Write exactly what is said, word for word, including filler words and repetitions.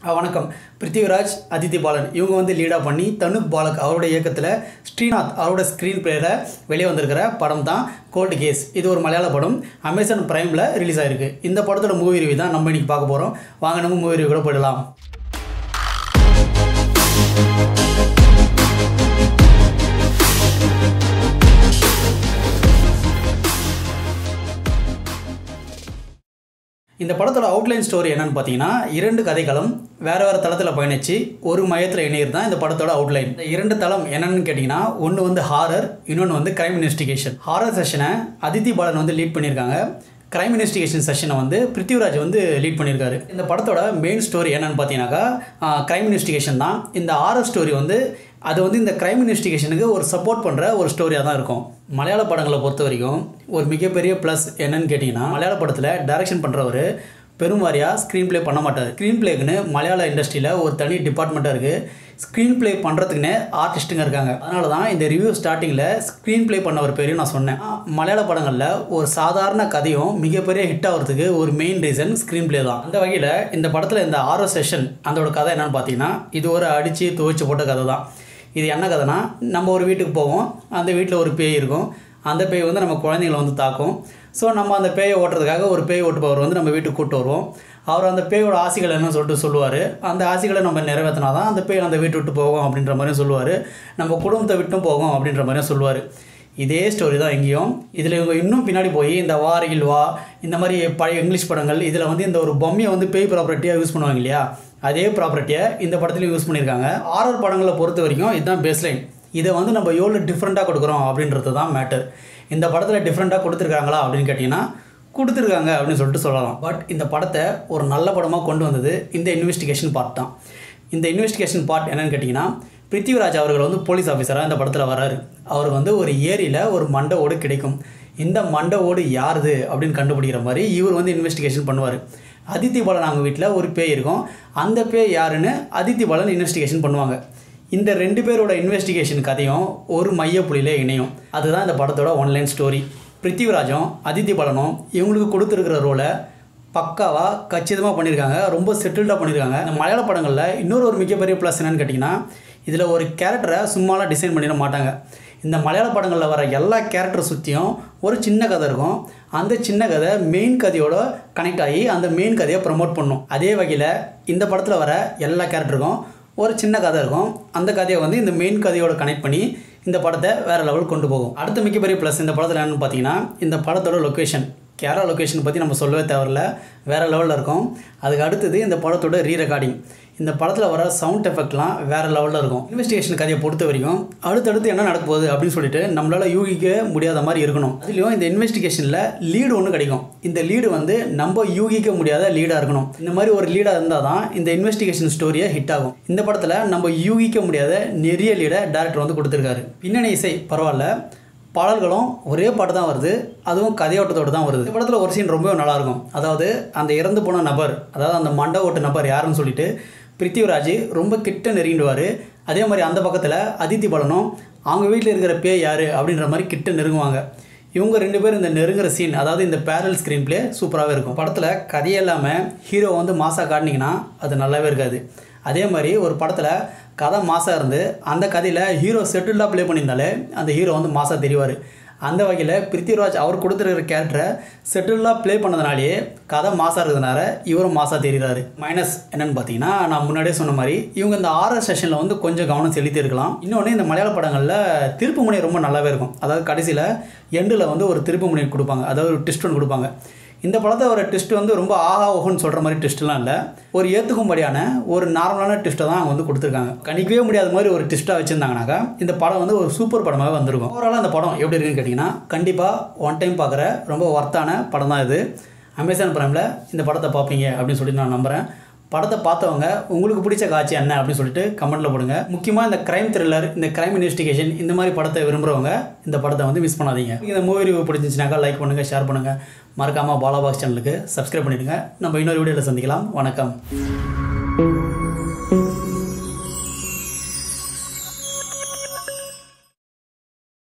வணக்கம். பிருத்திவிராஜ், அதித்தி பாலன் இவங்க வந்து லீடாக பண்ணி தனுக் பாலக் அவருடைய இயக்கத்தில் ஸ்ரீநாத் அவரோட ஸ்க்ரீன் பிளேயில் வெளியே வந்திருக்கிற படம் தான் கோல்டு கேஸ். இது ஒரு மலையாள படம். அமேசான் பிரைமில் ரிலீஸ் ஆகிருக்கு. இந்த படத்தோட மூவி ரிவ்யூ தான் நம்ம இன்றைக்கி பார்க்க போகிறோம். வாங்க நம்ம மூவி ரிவ்யூ கூட போயிடலாம். இந்த படத்தோட அவுட்லைன் ஸ்டோரி என்னன்னு பார்த்தீங்கன்னா, இரண்டு கதைகளும் வேறு வேறு தளத்தில் பயணித்து ஒரு மையத்தில் இணையிறது தான் இந்த படத்தோட அவுட்லைன். இந்த இரண்டு தளம் என்னென்னு கேட்டிங்கன்னா, ஒன்று வந்து ஹாரர், இன்னொன்று வந்து கிரைம் இன்வெஸ்டிகேஷன். ஹாரர் செஷனை அதித்தி பாலன் வந்து லீட் பண்ணியிருக்காங்க. கிரைம் இன்வெஸ்டிகேஷன் செஷனை வந்து பிருத்திவிராஜ் வந்து லீட் பண்ணியிருக்காரு. இந்த படத்தோட மெயின் ஸ்டோரி என்னென்னு பார்த்தீங்கன்னாக்கா, கிரைம் இன்வெஸ்டிகேஷன் தான். இந்த ஹாரர் ஸ்டோரி வந்து அது வந்து இந்த கிரைம் இன்வெஸ்டிகேஷனுக்கு ஒரு சப்போர்ட் பண்ணுற ஒரு ஸ்டோரியாக தான் இருக்கும். மலையாள படங்களை பொறுத்த வரைக்கும் ஒரு மிகப்பெரிய ப்ளஸ் என்னன்னு கேட்டிங்கன்னா, மலையாள படத்தில் டைரக்ஷன் பண்ணுறவர் பெரும்வாரியாக ஸ்க்ரீன் ப்ளே பண்ண மாட்டார். ஸ்க்ரீன் ப்ளேக்குன்னு மலையாள இண்டஸ்ட்ரியில் ஒரு தனி டிபார்ட்மெண்ட்டாக இருக்குது. ஸ்க்ரீன் ப்ளே பண்ணுறதுக்குன்னே ஆர்டிஸ்ட்டுங்க இருக்காங்க. அதனால தான் இந்த ரிவ்யூ ஸ்டார்டிங்கில் ஸ்க்ரீன் ப்ளே பண்ண ஒரு பேரையும் நான் சொன்னேன். மலையாள படங்களில் ஒரு சாதாரண கதையும் மிகப்பெரிய ஹிட் ஆகிறதுக்கு ஒரு மெயின் ரீசன் ஸ்க்ரீன் ப்ளே தான். அந்த வகையில் இந்த படத்தில் இந்த ஆரோ செஷன் அதோட கதை என்னென்னு பார்த்தீங்கன்னா, இது ஒரு அடித்து துவைச்சு போட்ட கதை தான். இது என்ன கதைனா, நம்ம ஒரு வீட்டுக்கு போவோம், அந்த வீட்டில் ஒரு பேய் இருக்கும். அந்த பேய் வந்து நம்ம குழந்தைங்களை வந்து தாக்கும். ஸோ நம்ம அந்த பேயை ஓட்டுறதுக்காக ஒரு பேய் ஓட்டுபவர் வந்து நம்ம வீட்டுக்கு கூப்பிட்டு வருவோம். அவர் அந்த பேயோட ஆசைகள் என்னன்னு சொல்லிட்டு சொல்லுவார். அந்த ஆசைகளை நம்ம நிறைவேற்றினா தான் அந்த பேய் அந்த வீட்டை விட்டு போகும் அப்படின்ற மாதிரியும் சொல்லுவார். நம்ம குடும்பத்தை விட்டும் போகும் அப்படின்ற மாதிரியும் சொல்லுவார். இதே ஸ்டோரி தான் எங்கேயும். இதில் இவங்க இன்னும் பின்னாடி போய் இந்த வாரியில் வா இந்த மாதிரி பழைய இங்கிலீஷ் படங்கள் இதில் வந்து இந்த ஒரு பொம்மையை வந்து பேய் ப்ராப்பர்ட்டியாக யூஸ் பண்ணுவாங்க இல்லையா, அதே ப்ராப்பர்ட்டியை இந்த படத்துலையும் யூஸ் பண்ணியிருக்காங்க. ஹாரர் படங்களை பொறுத்த வரைக்கும் இதுதான் பேஸ்லைன். இதை வந்து நம்ம எவ்வளோ டிஃப்ரெண்ட்டாக கொடுக்குறோம் அப்படின்றது தான் மேட்டர். இந்த படத்தில் டிஃப்ரெண்ட்டாக கொடுத்துருக்காங்களா அப்படின்னு கேட்டிங்கன்னா, கொடுத்துருக்காங்க அப்படின்னு சொல்லிட்டு சொல்லலாம். பட் இந்த படத்தை ஒரு நல்ல படமாக கொண்டு வந்தது இந்த இன்வெஸ்டிகேஷன் பார்ட் தான். இந்த இன்வெஸ்டிகேஷன் பார்ட் என்னென்னு கேட்டிங்கன்னா, பிருத்திவிராஜ் அவர்கள் வந்து போலீஸ் ஆஃபீஸராக இந்த படத்தில் வராரு. அவருக்கு வந்து ஒரு ஏரியில் ஒரு மண்டை ஓடு கிடைக்கும். இந்த மண்டை ஓடு யாருது அப்படின்னு கண்டுபிடிக்கிற மாதிரி இவர் வந்து இன்வெஸ்டிகேஷன் பண்ணுவார். அதித்தி பாலன் அவங்க வீட்டில் ஒரு பேய் இருக்கும். அந்த பேய் யாருன்னு அதித்தி பாலன் இன்வெஸ்டிகேஷன் பண்ணுவாங்க. இந்த ரெண்டு பேரோட இன்வெஸ்டிகேஷன் கதையும் ஒரு மையப்புள்ளியில் இணையும். அதுதான் இந்த படத்தோட ஒன்லைன் ஸ்டோரி. பிருத்திவிராஜும் அதித்தி பாலனும் இவங்களுக்கு கொடுத்துருக்கிற ரோலை பக்காவாக கச்சிதமாக பண்ணியிருக்காங்க. ரொம்ப செட்டில்டாக பண்ணியிருக்காங்க. இந்த மலையாள படங்களில் இன்னொரு ஒரு மிகப்பெரிய ப்ளஸ் என்னென்னு கேட்டிங்கன்னா, இதில் ஒரு கேரக்டரை சும்மாலாம் டிசைன் பண்ணிட மாட்டாங்க. இந்த மலையாள படங்களில் வர எல்லா கேரக்டரை சுற்றியும் ஒரு சின்ன கதை இருக்கும். அந்த சின்ன கதை மெயின் கதையோட கனெக்ட் ஆகி அந்த மெயின் கதையை ப்ரமோட் பண்ணும். அதே வகையில் இந்த படத்தில் வர எல்லா கேரக்டருக்கும் ஒரு சின்ன கதை இருக்கும். அந்த கதையை வந்து இந்த மெயின் கதையோட கனெக்ட் பண்ணி இந்த படத்தை வேறு லெவல் கொண்டு போகும். அடுத்த மிகப்பெரிய ப்ளஸ் இந்த படத்தில் என்னென்னு பார்த்தீங்கன்னா, இந்த படத்தோட லொக்கேஷன், கேரளா லொக்கேஷன் பற்றி நம்ம சொல்லவே தேவையில்ல, வேறு லெவலில் இருக்கும். அதுக்கு அடுத்தது இந்த படத்தோட ரீ ரெக்கார்டிங். இந்த படத்தில் வர சவுண்ட் எஃபெக்ட்லாம் வேறு லெவலில் இருக்கும். இன்வெஸ்டிகேஷன் கதையை பொறுத்த வரைக்கும் அடுத்தடுத்து என்ன நடக்க போகுது அப்படின்னு சொல்லிட்டு நம்மளால் யூகிக்க முடியாத மாதிரி இருக்கணும். அதுலேயும் இந்த இன்வெஸ்டிகேஷனில் லீடு ஒன்று கிடைக்கும். இந்த லீடு வந்து நம்ம யூகிக்க முடியாத லீடாக இருக்கணும். இந்த மாதிரி ஒரு லீடாக இருந்தால் தான் இந்த இன்வெஸ்டிகேஷன் ஸ்டோரியை ஹிட் ஆகும். இந்த படத்தில் நம்ம யூகிக்க முடியாத நிறைய லீடை டேரக்டர் வந்து கொடுத்துருக்காரு. பின்னணி இசை பரவாயில்ல, பாடல்களும் ஒரே பாட்டு தான் வருது, அதுவும் கதையோட்டத்தோடு தான் வருது. இந்த படத்தில் ஒரு சீன் ரொம்பவே நல்லாயிருக்கும். அதாவது அந்த இறந்து போன நபர், அதாவது அந்த மண்டை ஓட்டு நபர் யாருன்னு சொல்லிட்டு பிருத்திவிராஜ் ரொம்ப கிட்ட நெருங்கிடுவார். அதே மாதிரி அந்த பக்கத்தில் அதித்தி பாலனும் அவங்க வீட்டில் இருக்கிற பேய் யார் அப்படின்ற மாதிரி கிட்ட நெருங்குவாங்க. இவங்க ரெண்டு பேரும் இந்த நெருங்குற சீன், அதாவது இந்த பேரல் ஸ்க்ரீன் பிளே சூப்பராகவே இருக்கும். படத்தில் கதையே இல்லாமல் ஹீரோ வந்து மாசாக காட்டினீங்கன்னா அது நல்லாவே இருக்காது. அதே மாதிரி ஒரு படத்தில் கதை மாசாக இருந்து அந்த கதையில் ஹீரோ செட்டில்டாக ப்ளே பண்ணியிருந்தாலே அந்த ஹீரோ வந்து மாசாக தெரிவார். அந்த வகையில் பிருத்திவிராஜ் அவர் கொடுத்துருக்கிற கேரக்டரை செட்டில்டாக ப்ளே பண்ணதுனாலே கதை மாசாக இருக்கிறதுனால இவரும் மாசாக தெரிகிறாரு. மைனஸ் என்னென்னு பார்த்தீங்கன்னா, நான் முன்னாடியே சொன்ன மாதிரி இவங்க இந்த ஆர்ஆர் செஷனில் வந்து கொஞ்சம் கவனம் செலுத்தி இருக்கலாம். இன்னொன்று, இந்த மலையாள படங்களில் திருப்பு முனை ரொம்ப நல்லாவே இருக்கும். அதாவது கடைசியில் எண்டில் வந்து ஒரு திருப்பு முனை கொடுப்பாங்க, அதாவது ஒரு ட்விஸ்ட் ஒன்று கொடுப்பாங்க. இந்த படத்தை ஒரு ட்விஸ்ட் வந்து ரொம்ப ஆஹா ஓஹோன்னு சொல்கிற மாதிரி ட்விஸ்ட்லாம் இல்லை, ஒரு ஏற்றுக்கும்படியான ஒரு நார்மலான ட்விஸ்ட்டை தான் அவங்க வந்து கொடுத்துருக்காங்க. கணிக்கவே முடியாத மாதிரி ஒரு ட்விஸ்ட்டாக வச்சுருந்தாங்கனாக்கா இந்த படம் வந்து ஒரு சூப்பர் படமாக வந்திருக்கும். ஓவராலாக அந்த படம் எப்படி இருக்குன்னு கேட்டிங்கன்னா, கண்டிப்பாக ஒன் டைம் பார்க்குற ரொம்ப ஒர்த்தான படம் தான் இது. அமேசான் பிரைமில் இந்த படத்தை பார்ப்பீங்க அப்படின்னு சொல்லிட்டு நான் நம்புகிறேன். படத்தை பார்த்தவங்க உங்களுக்கு பிடிச்ச காட்சி என்ன அப்படின்னு சொல்லிட்டு கமெண்ட்டில் போடுங்க. முக்கியமாக இந்த கிரைம் த்ரில்லர், இந்த கிரைம் இன்வெஸ்டிகேஷன் இந்த மாதிரி படத்தை விரும்புகிறவங்க இந்த படத்தை வந்து மிஸ் பண்ணாதீங்க. இந்த மூவி ரிவ்யூ பிடிச்சிருந்துச்சுனாக்கா லைக் பண்ணுங்கள், ஷேர் பண்ணுங்கள். மறக்காமல் பாலா பாக்ஸ் சேனலுக்கு சப்ஸ்கிரைப் பண்ணிவிடுங்க. நம்ம இன்னொரு வீடியோவில் சந்திக்கலாம். வணக்கம்.